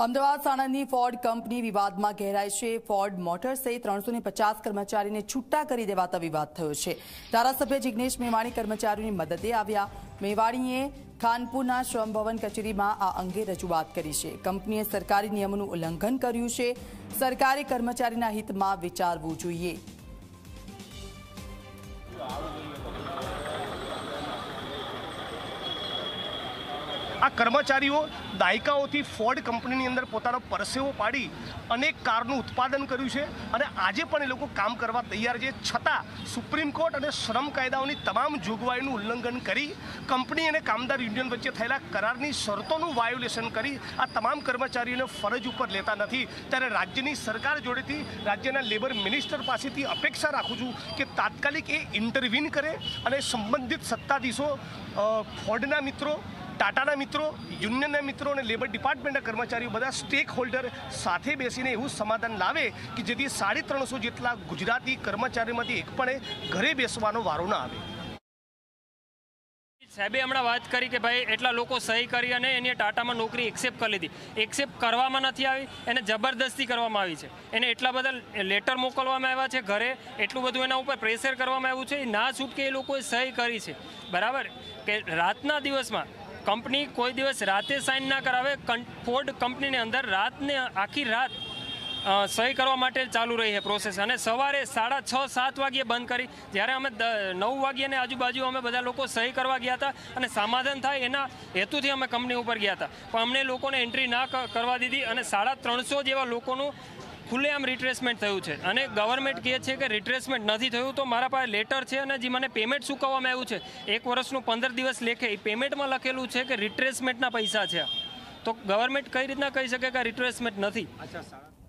Ahmedabad સાણંદની Ford company વિવાદમાં ઘેરાઈ છે। Ford મોટર્સે 350 કર્મચારીને છૂટા કરી દેવાતા વિવાદ થયો છે। ધારાસભ્ય જિગ્નેશ મેવાણી કર્મચારીઓની મદદે આવ્યા। મેવાણીએ ખાનપુરના શ્રમ ભવન કચેરીમાં આ અંગે રજૂઆત કરી છે। કંપનીએ સરકારી નિયમોનું ઉલ્લંઘન કર્યું છે। સરકારે કર્મચારીના હિતમાં વિચારવું જોઈએ। આ કર્મચારીઓ દાયકાઓથી ફોર્ડ કંપનીની અંદર પોતાનો પરસેવો પાડી અનેક કારનું ઉત્પાદન કર્યું છે અને આજે પણ એ લોકો કામ કરવા તૈયાર છે। છતાં સુપ્રીમ કોર્ટ અને શ્રમ કાયદાઓની તમામ જોગવાઈનું ઉલ્લંઘન કરી કંપની અને કામદાર યુનિયન વચ્ચે થયેલા કરારની શરતોનું વાયોલેશન કરી આ તમામ કર્મચારીઓને ફરજ ઉપર લેતા નથી। ત્યારે રાજ્યની સરકાર જોડેથી રાજ્યના લેબર મિનિસ્ટર પાસેથી અપેક્ષા રાખું છું કે તાત્કાલિક એ ઇન્ટરવીન કરે અને સંબંધિત સત્તાધીશો ફોર્ડના મિત્રો, ટાટાના મિત્રો, યુનિયનના મિત્રો અને લેબર ડિપાર્ટમેન્ટના કર્મચારીઓ બધા સ્ટેક હોલ્ડર સાથે બેસીને એવું સમાધાન લાવે કે જેથી 350 જેટલા ગુજરાતી કર્મચારીમાંથી એક પણ ઘરે બેસવાનો વારો ના આવે। સાહેબે હમણાં વાત કરી કે ભાઈ એટલા લોકો સહી કરી અને એની ટાટામાં નોકરી એક્સેપ્ટ કરી લીધી। એક્સેપ્ટ કરવામાં નથી આવી, એને જબરદસ્તી કરવામાં આવી છે। એને એટલા બધા લેટર મોકલવામાં આવ્યા છે ઘરે, એટલું બધું એના ઉપર પ્રેશર કરવામાં આવ્યું છે, ના છૂટકે એ લોકોએ સહી કરી છે। બરાબર કે રાતના દિવસમાં કંપની કોઈ દિવસ રાતે સાઇન ના કરાવે। ફોર્ડ કંપનીની અંદર રાતને આખી રાત સહી કરવા માટે ચાલુ રહી છે પ્રોસેસ અને સવારે 6:30-7 વાગ્યે બંધ કરી। જ્યારે અમે 9 વાગ્યાની આજુબાજુ અમે બધા લોકો સહી કરવા ગયા હતા અને સમાધાન થાય એના હેતુથી અમે કંપની ઉપર ગયા હતા, પણ અમને લોકોને એન્ટ્રી ના કરવા દીધી અને 350 જેવા લોકોનું ખુલ્લેઆમ રિટ્રેસમેન્ટ થયું છે અને ગવર્મેન્ટ કહે છે કે રિટ્રેસમેન્ટ નથી થયું। તો મારા પાસે લેટર છે અને જે મને પેમેન્ટ ચૂકવવામાં આવ્યું છે 1 વર્ષનું 15 દિવસ લેખે, એ પેમેન્ટમાં લખેલું છે કે રિટ્રેસમેન્ટના પૈસા છે। તો ગવર્મેન્ટ કઈ રીતના કહી શકે કે રિટ્રેસમેન્ટ નથી?